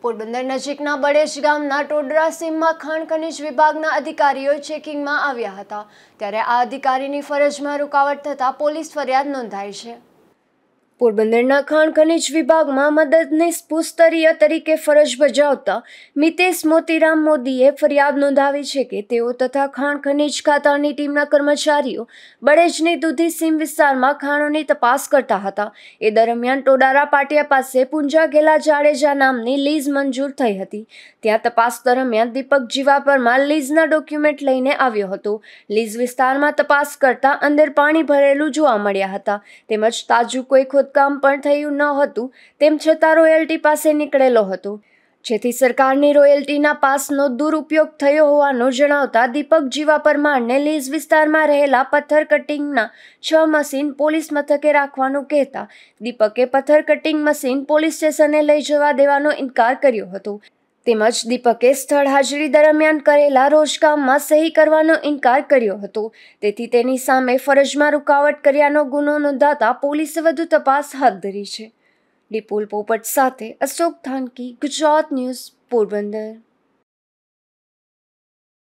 પોરબંદર નજીકના બળેજ ગામના ટોડરા સીમમાં ખાણ ખનીજ વિભાગના અધિકારીઓ ચેકિંગમાં આવ્યા હતા ત્યારે આ અધિકારીની ફરજમાં રૂકાવટ થતાં પોલીસ ફરિયાદ નોંધાઈ છે। પોરબંદરના ખાણ ખનીજ વિભાગમાં મદદનીશ ભૂસ્તરીય તરીકે ફરજ બજાવતા મિતેશ મોતીરામ મોદીએ ફરિયાદ નોંધાવી છે કે તેઓ તથા ખાણ ખનીજ ખાતાની ટીમના કર્મચારીઓ બળેજની દૂધી સીમ વિસ્તારમાં ખાણોની તપાસ કરતા હતા। એ દરમિયાન ટોડારા પાટિયા પાસે પુંજા ગેલા જાડેજા નામની લીઝ મંજૂર થઈ હતી। ત્યાં તપાસ દરમિયાન દીપક જીવા પરમાર લીઝના ડોક્યુમેન્ટ લઈને આવ્યો હતો। લીઝ વિસ્તારમાં તપાસ કરતા અંદર પાણી ભરેલું જોવા મળ્યા હતા તેમજ તાજું કોઈ કામ પણ થયું ન હતું તેમ છતાં રોયલ્ટી પાસે નીકળેલો હતો જેથી સરકારની રોયલ્ટીના પાસનો દુરુપયોગ થયો હોવાનું જણાવતા દીપક જીવા પરમારને લીઝ વિસ્તારમાં રહેલા પથ્થર કટિંગના 6 મશીન પોલીસ મથકે રાખવાનું કહેતા દીપકે પથ્થર કટિંગ મશીન પોલીસ સ્ટેશને લઈ જવા દેવાનો ઇનકાર કર્યો હતો તેમજ દીપકે સ્થળ હાજરી દરમિયાન કરેલા રોજકામમાં સહી કરવાનો ઇનકાર કર્યો હતો તેથી તેની સામે ફરજમાં રૂકાવટ કર્યાનો ગુનો નોંધાતા પોલીસે વધુ તપાસ હાથ ધરી છે। ડિપુલ પોપટ સાથે અશોક થાનકી, ગુજરાત ન્યૂઝ, પોરબંદર।